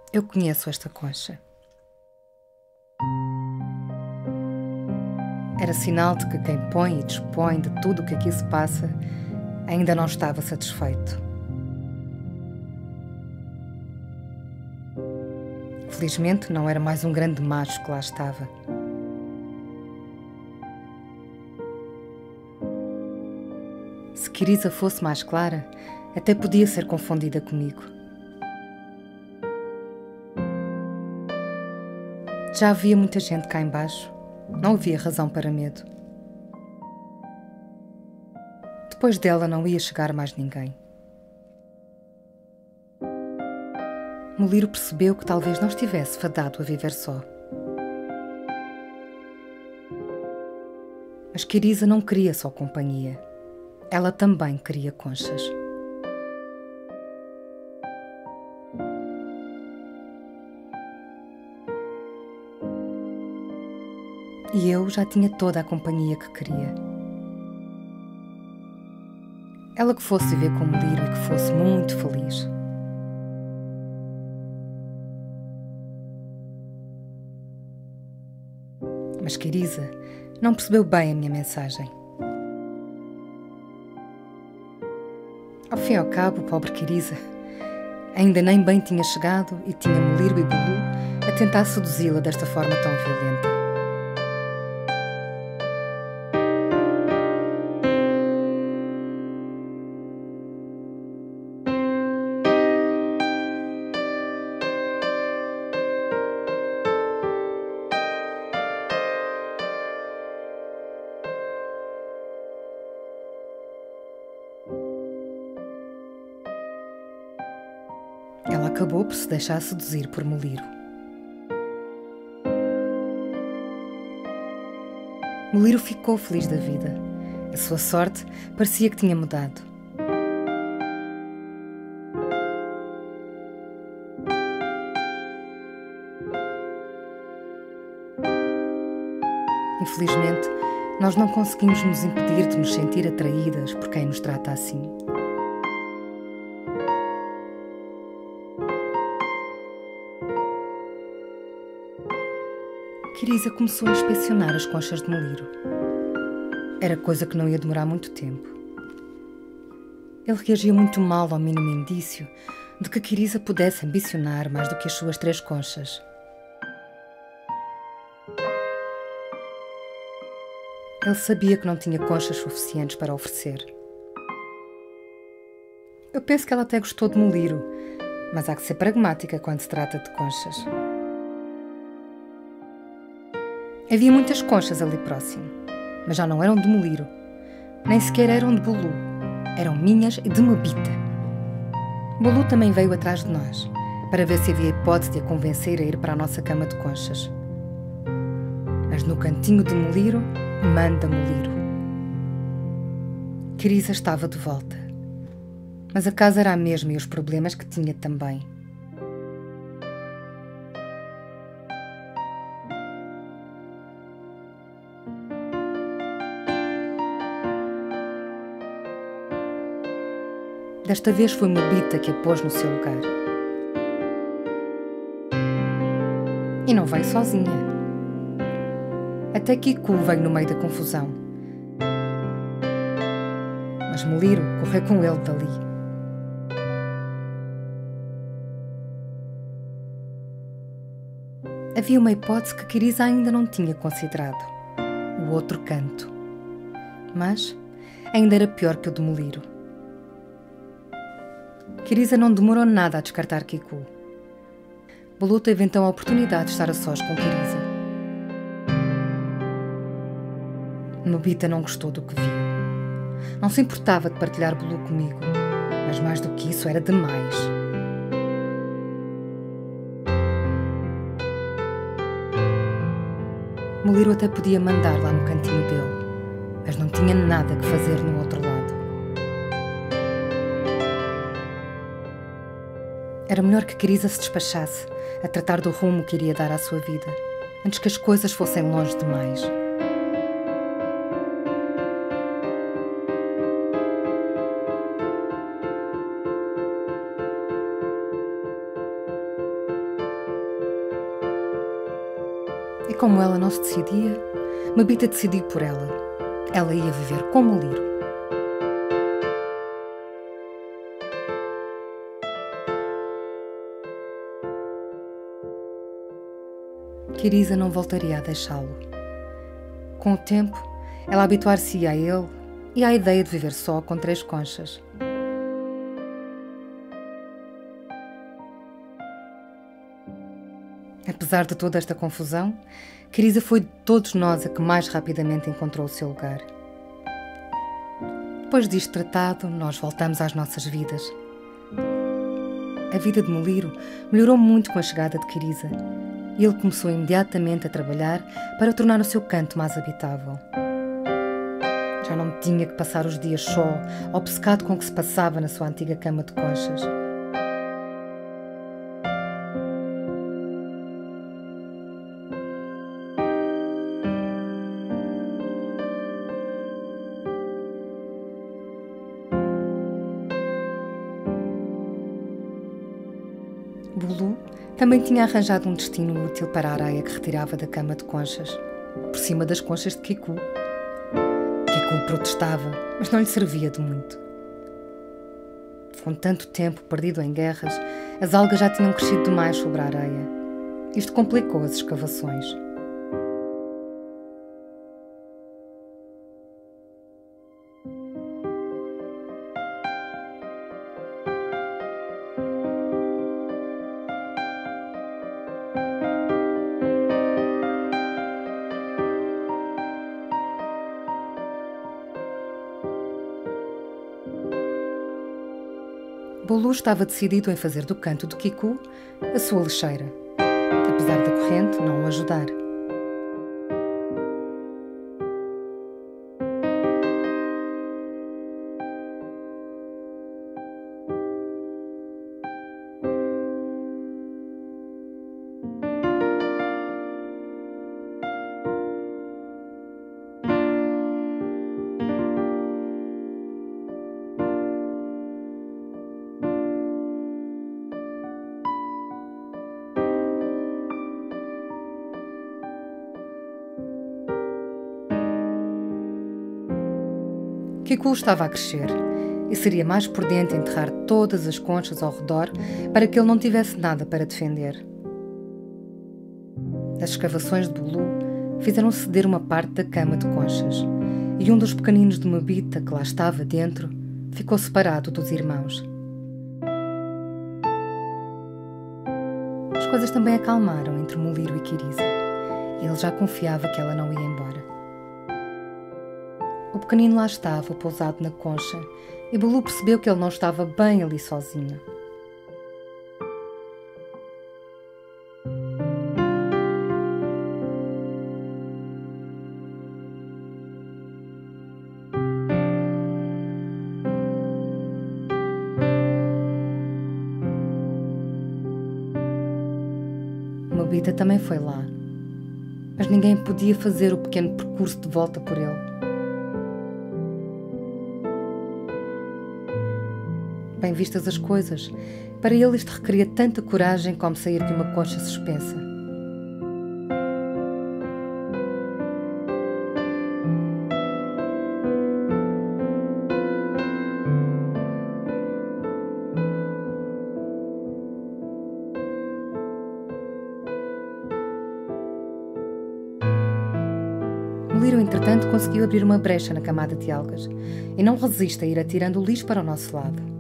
Eu conheço esta concha. Era sinal de que quem põe e dispõe de tudo o que aqui se passa ainda não estava satisfeito. Felizmente não era mais um grande macho que lá estava. Se Quirisa fosse mais clara, até podia ser confundida comigo. Já havia muita gente cá embaixo. Não havia razão para medo. Depois dela não ia chegar mais ninguém. Muliro percebeu que talvez não estivesse fadado a viver só. Mas Quirisa não queria só companhia. Ela também queria conchas. E eu já tinha toda a companhia que queria. Ela que fosse viver com Muliro e que fosse muito feliz. Mas Quirisa não percebeu bem a minha mensagem. Ao fim e ao cabo, pobre Quirisa ainda nem bem tinha chegado e tinha Muliro e Bulu a tentar seduzi-la desta forma tão violenta. Ela acabou por se deixar seduzir por Muliro. Muliro ficou feliz da vida. A sua sorte parecia que tinha mudado. Infelizmente, nós não conseguimos nos impedir de nos sentir atraídas por quem nos trata assim. Quirisa começou a inspecionar as conchas de Muliro. Era coisa que não ia demorar muito tempo. Ele reagia muito mal ao mínimo indício de que Quirisa pudesse ambicionar mais do que as suas 3 conchas. Ele sabia que não tinha conchas suficientes para oferecer. Eu penso que ela até gostou de Muliro, mas há que ser pragmática quando se trata de conchas. Havia muitas conchas ali próximo, mas já não eram de Muliro, nem sequer eram de Bulu. Eram minhas e de Mobita. Bulu também veio atrás de nós, para ver se havia hipótese de a convencer a ir para a nossa cama de conchas. Mas no cantinho de Muliro, manda Muliro. Quirisa estava de volta. Mas a casa era a mesma e os problemas que tinha também. Desta vez foi Mobita que a pôs no seu lugar. E não veio sozinha. Até Kiku veio no meio da confusão. Mas Muliro correu com ele dali. Havia uma hipótese que Quirisa ainda não tinha considerado. O outro canto. Mas ainda era pior que o de Muliro. Quirisa não demorou nada a descartar Kiku. Bulu teve então a oportunidade de estar a sós com Quirisa. Mobita não gostou do que viu. Não se importava de partilhar Bulu comigo, mas mais do que isso era demais. Muliro até podia mandar lá no cantinho dele, mas não tinha nada que fazer no outro lado. Era melhor que Quirisa se despachasse a tratar do rumo que iria dar à sua vida, antes que as coisas fossem longe demais. como ela não se decidia, Mabita decidiu por ela. Ela ia viver com Muliro. Quirisa não voltaria a deixá-lo. Com o tempo, ela habituar-se-ia a ele e à ideia de viver só com 3 conchas. Apesar de toda esta confusão, Quirisa foi de todos nós a que mais rapidamente encontrou o seu lugar. Depois disto tratado, nós voltamos às nossas vidas. A vida de Muliro melhorou muito com a chegada de Quirisa e ele começou imediatamente a trabalhar para tornar o seu canto mais habitável. Já não tinha que passar os dias só, obcecado com o que se passava na sua antiga cama de conchas. Bulu também tinha arranjado um destino útil para a areia que retirava da cama de conchas, por cima das conchas de Kiku. Kiku protestava, mas não lhe servia de muito. Com tanto tempo perdido em guerras, as algas já tinham crescido demais sobre a areia. Isto complicou as escavações. Bulu estava decidido em fazer do canto de Kiku a sua lixeira, apesar da corrente não o ajudar. Kiku estava a crescer e seria mais prudente enterrar todas as conchas ao redor para que ele não tivesse nada para defender. As escavações de Bulu fizeram ceder uma parte da cama de conchas e um dos pequeninos de Mabita que lá estava dentro ficou separado dos irmãos. As coisas também acalmaram entre Muliro e Quirisa. Ele já confiava que ela não ia embora. O pequenino lá estava, pousado na concha, e Bulu percebeu que ele não estava bem ali sozinho. Mabita também foi lá, mas ninguém podia fazer o pequeno percurso de volta por ele. Bem vistas as coisas, para ele isto requeria tanta coragem como sair de uma concha suspensa. Muliro, entretanto, conseguiu abrir uma brecha na camada de algas e não resiste a ir atirando o lixo para o nosso lado.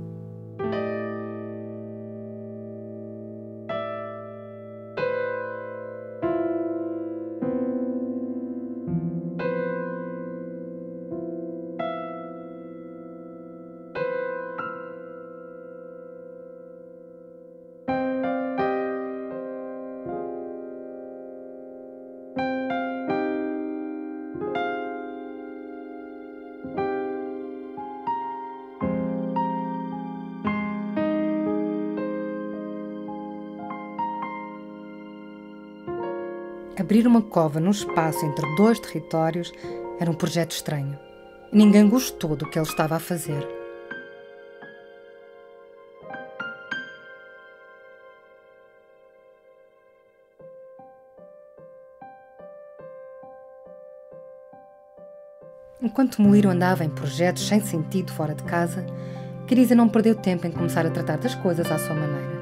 Abrir uma cova num espaço entre 2 territórios era um projeto estranho. E ninguém gostou do que ele estava a fazer. Enquanto Muliro andava em projetos sem sentido fora de casa, Querisa não perdeu tempo em começar a tratar das coisas à sua maneira.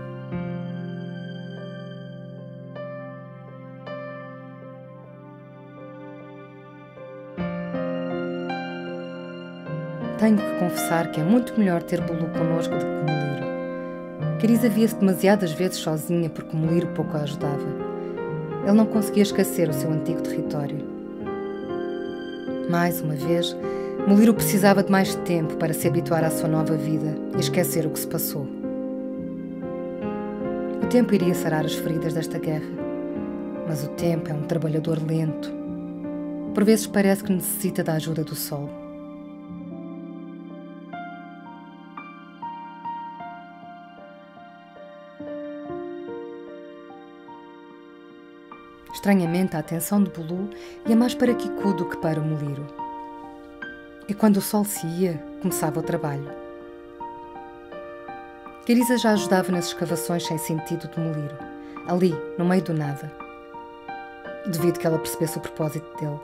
Tenho que confessar que é muito melhor ter Bulu connosco do que Muliro. Querisa via-se demasiadas vezes sozinha porque Muliro pouco a ajudava. Ele não conseguia esquecer o seu antigo território. Mais uma vez, Muliro precisava de mais tempo para se habituar à sua nova vida e esquecer o que se passou. O tempo iria sarar as feridas desta guerra, mas o tempo é um trabalhador lento. Por vezes parece que necessita da ajuda do sol. Estranhamente, a atenção de Bulu ia mais para Kiku do que para Muliro. E quando o sol se ia, começava o trabalho. Querisa já ajudava nas escavações sem sentido de Muliro, ali, no meio do nada. Duvido que ela percebesse o propósito dele.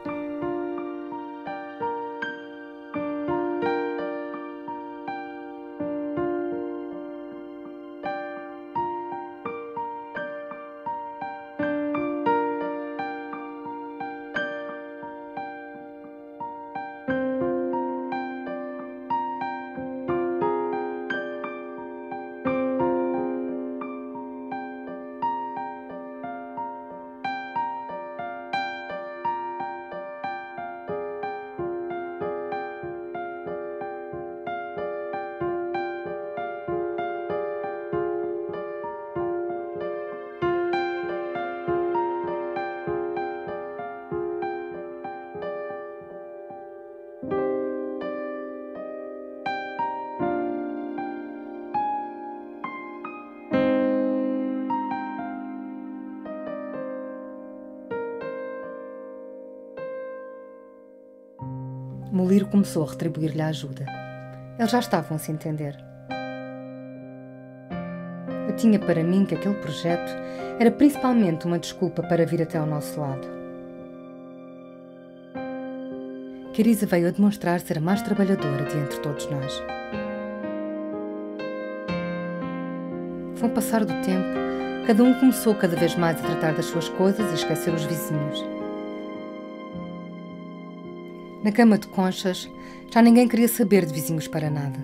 Muliro começou a retribuir-lhe a ajuda. Eles já estavam a se entender. Eu tinha para mim que aquele projeto era principalmente uma desculpa para vir até ao nosso lado. Querisa veio a demonstrar ser a mais trabalhadora de entre todos nós. Com o passar do tempo, cada um começou cada vez mais a tratar das suas coisas e esquecer os vizinhos. Na cama de conchas, já ninguém queria saber de vizinhos para nada.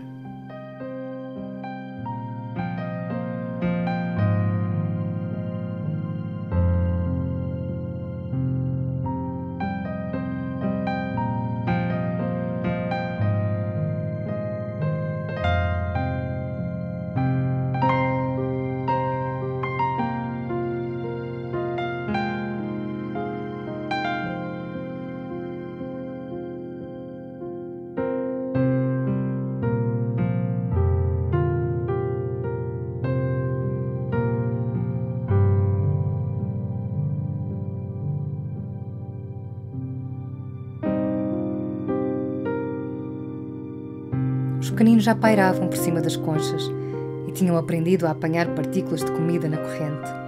Os pequeninos já pairavam por cima das conchas e tinham aprendido a apanhar partículas de comida na corrente.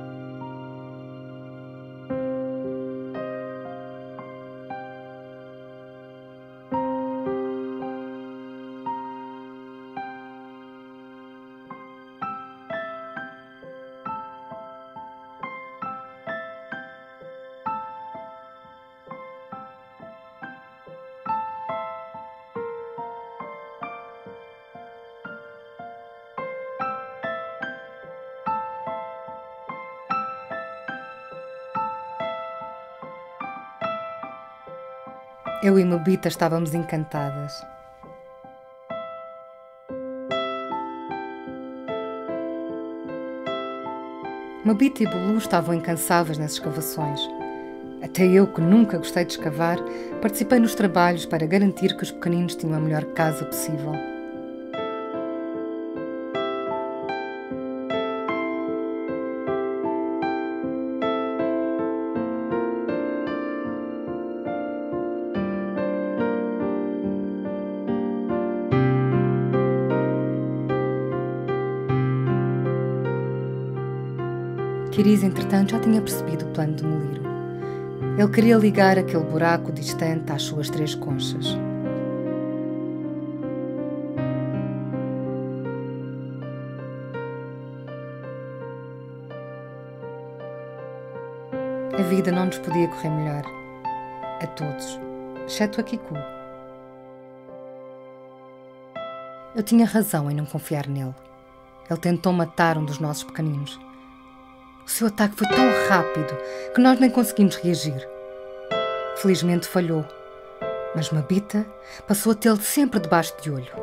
Eu e Mabita estávamos encantadas. Mabita e Bulu estavam incansáveis nas escavações. Até eu, que nunca gostei de escavar, participei nos trabalhos para garantir que os pequeninos tinham a melhor casa possível. Querisa, entretanto, já tinha percebido o plano de Muliro. Ele queria ligar aquele buraco distante às suas 3 conchas. A vida não nos podia correr melhor. A todos, exceto a Kiku. Eu tinha razão em não confiar nele. Ele tentou matar um dos nossos pequeninos. O seu ataque foi tão rápido que nós nem conseguimos reagir. Felizmente falhou, mas Mabita passou a tê-lo sempre debaixo de olho.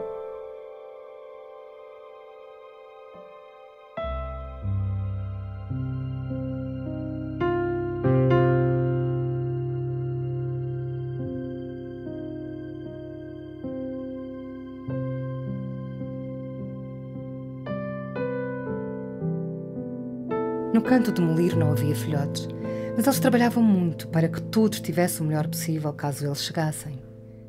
No canto do molir não havia filhotes, mas eles trabalhavam muito para que tudo estivesse o melhor possível caso eles chegassem.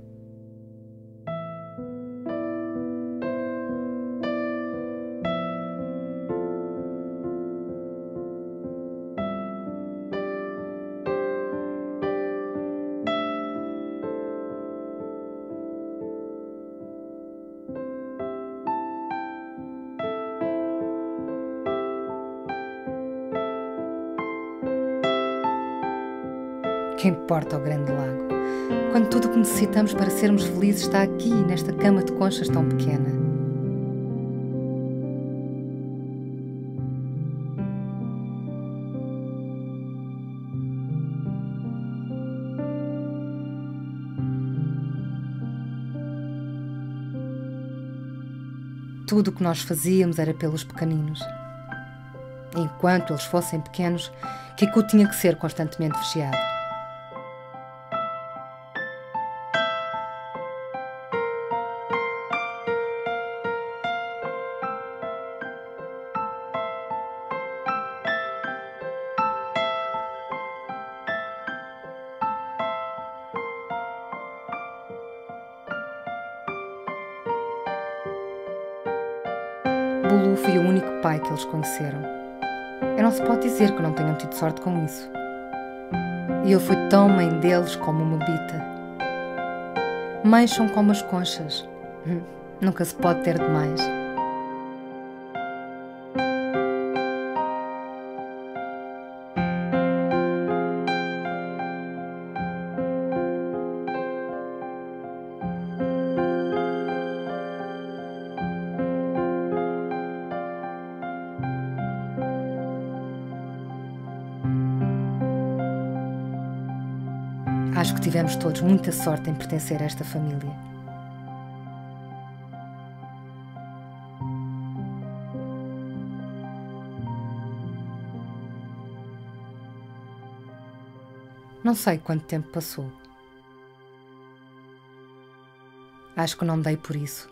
Que importa o grande lago, quando tudo o que necessitamos para sermos felizes está aqui, nesta cama de conchas tão pequena? Tudo o que nós fazíamos era pelos pequeninos. Enquanto eles fossem pequenos, Kiku tinha que ser constantemente vigiado. Bulu foi o único pai que eles conheceram. E não se pode dizer que não tenham tido sorte com isso. E ele foi tão mãe deles como uma Mabita. Mães são como as conchas. Nunca se pode ter demais. Acho que tivemos todos muita sorte em pertencer a esta família. Não sei quanto tempo passou. Acho que não dei por isso.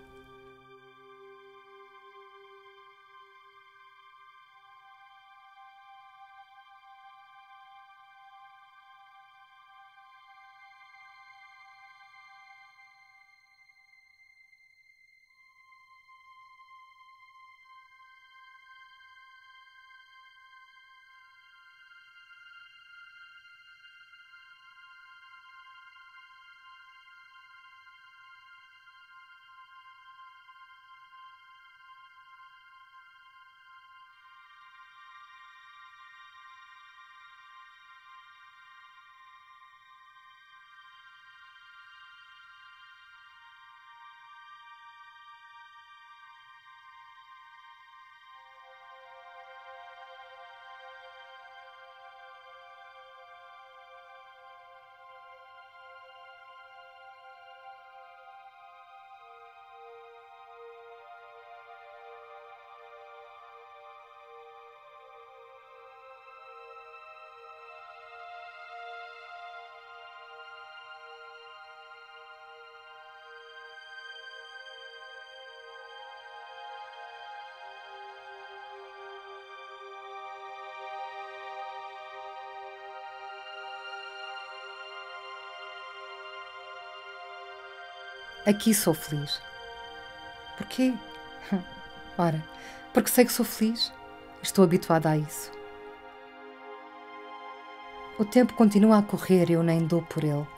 Aqui sou feliz. Porquê? Ora, porque sei que sou feliz. Estou habituada a isso. O tempo continua a correr e eu nem dou por ele.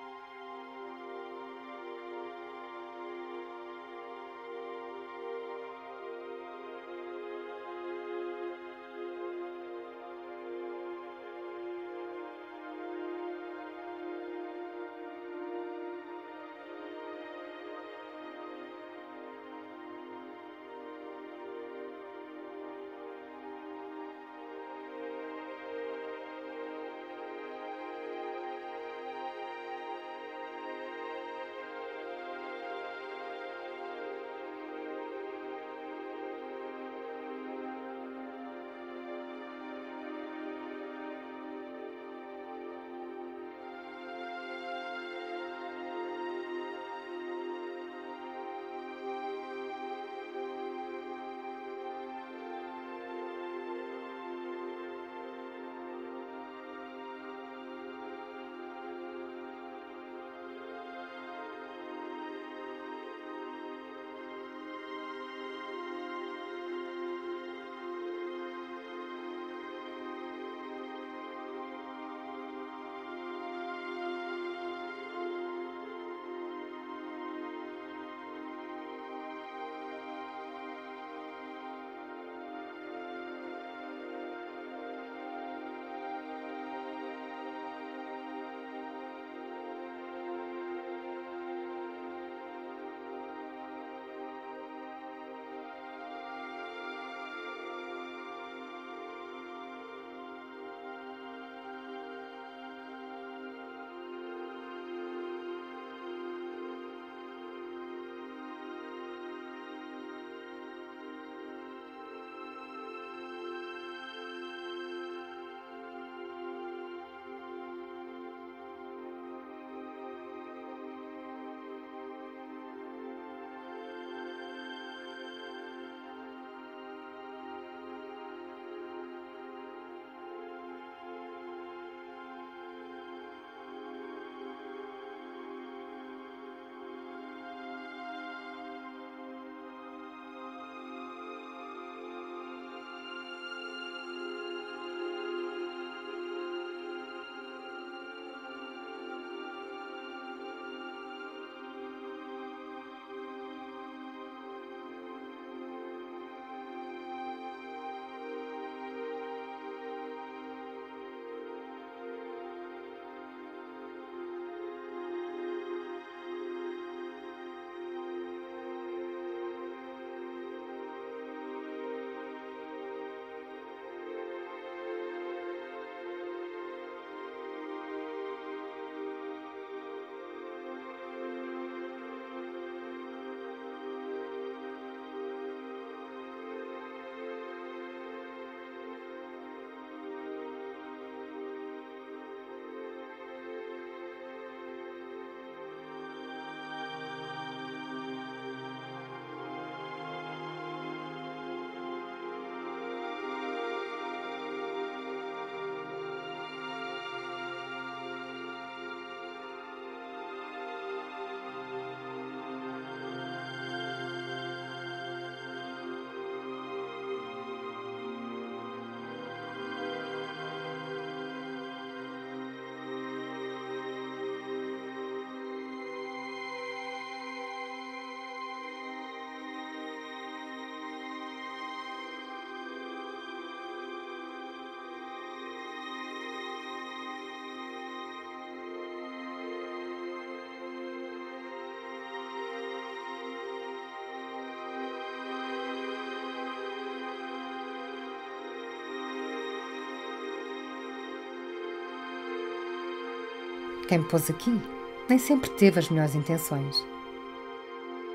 Quem me pôs aqui nem sempre teve as melhores intenções.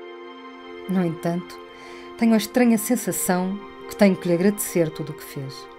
No entanto, tenho a estranha sensação que tenho que lhe agradecer tudo o que fez.